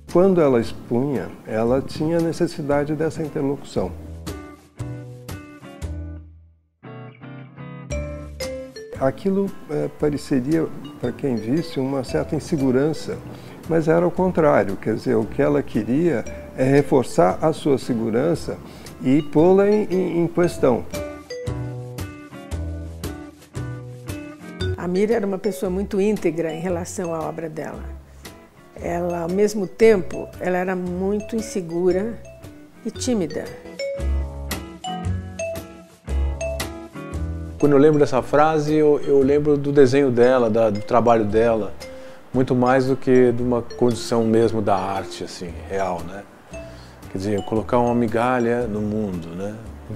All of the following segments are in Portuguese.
Quando ela expunha, ela tinha necessidade dessa interlocução. Aquilo pareceria, para quem visse, uma certa insegurança, mas era o contrário, quer dizer, o que ela queria é reforçar a sua segurança e pô-la em questão. A Mira era uma pessoa muito íntegra em relação à obra dela. Ela, ao mesmo tempo, ela era muito insegura e tímida. Quando eu lembro dessa frase, eu lembro do desenho dela, do trabalho dela, muito mais do que de uma condição mesmo da arte, assim, real, né? Quer dizer, colocar uma migalha no mundo, né?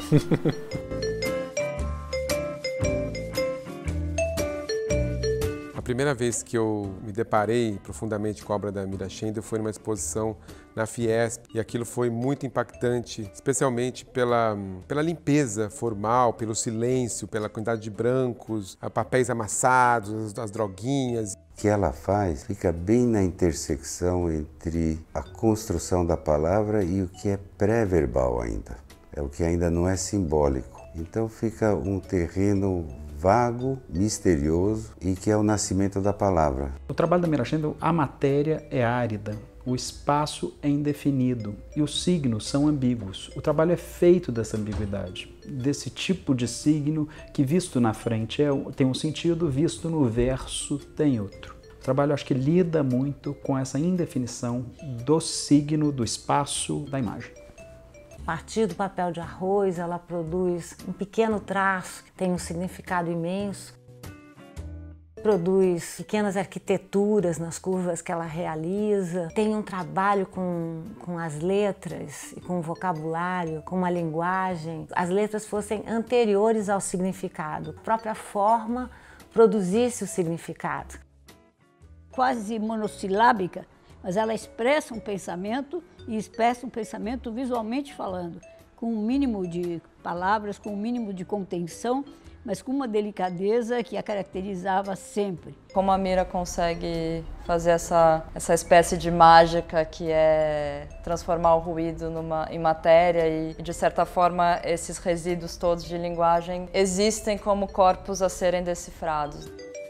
A primeira vez que eu me deparei profundamente com a obra da Mira Schendel foi numa exposição na Fiesp, e aquilo foi muito impactante, especialmente pela limpeza formal, pelo silêncio, pela quantidade de brancos, papéis amassados, as droguinhas. O que ela faz fica bem na intersecção entre a construção da palavra e o que é pré-verbal ainda, é o que ainda não é simbólico. Então fica um terreno vago, misterioso e que é o nascimento da palavra. O trabalho da Mira Schendel, a matéria é árida, o espaço é indefinido e os signos são ambíguos. O trabalho é feito dessa ambiguidade, desse tipo de signo que visto na frente tem um sentido, visto no verso tem outro. O trabalho acho que lida muito com essa indefinição do signo, do espaço, da imagem. A partir do papel de arroz, ela produz um pequeno traço que tem um significado imenso. Produz pequenas arquiteturas nas curvas que ela realiza. Tem um trabalho com as letras e com o vocabulário, com uma linguagem. As letras fossem anteriores ao significado. A própria forma produzisse o significado. Quase monossilábica, mas ela expressa um pensamento e expressa um pensamento visualmente falando, com um mínimo de palavras, com um mínimo de contenção, mas com uma delicadeza que a caracterizava sempre. Como a Mira consegue fazer essa espécie de mágica que é transformar o ruído em matéria e, de certa forma, esses resíduos todos de linguagem existem como corpos a serem decifrados.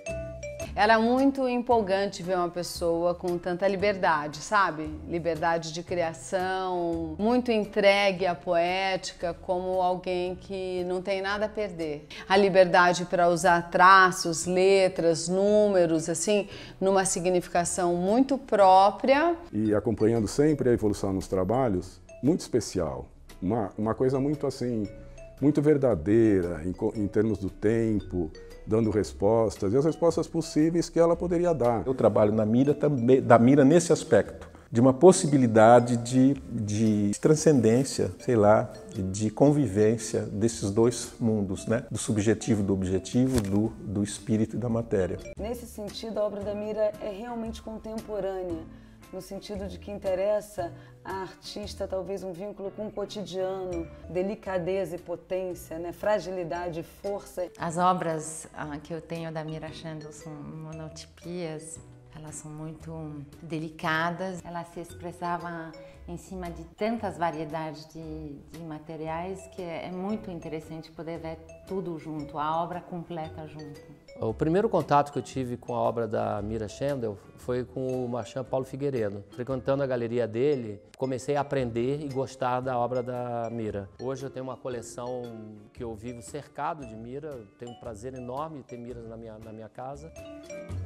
Era muito empolgante ver uma pessoa com tanta liberdade, sabe? Liberdade de criação, muito entregue à poética, como alguém que não tem nada a perder. A liberdade para usar traços, letras, números, assim, numa significação muito própria. E acompanhando sempre a evolução nos trabalhos, muito especial. Uma coisa muito assim, muito verdadeira em termos do tempo, dando respostas, e as respostas possíveis que ela poderia dar. Eu trabalho na Mira também, da Mira nesse aspecto, de uma possibilidade de transcendência, sei lá, de convivência desses dois mundos, né? Do subjetivo e do objetivo, do espírito e da matéria. Nesse sentido, a obra da Mira é realmente contemporânea, no sentido de que interessa a artista talvez um vínculo com o cotidiano, delicadeza e potência, né? Fragilidade e força. As obras que eu tenho da Mira Schendel são monotipias, elas são muito delicadas, ela se expressava em cima de tantas variedades de materiais que é muito interessante poder ver tudo junto, a obra completa junto. O primeiro contato que eu tive com a obra da Mira Schendel foi com o marchand Paulo Figueiredo. Frequentando a galeria dele, comecei a aprender e gostar da obra da Mira. Hoje eu tenho uma coleção que eu vivo cercado de Mira, tenho um prazer enorme de ter Miras na minha casa.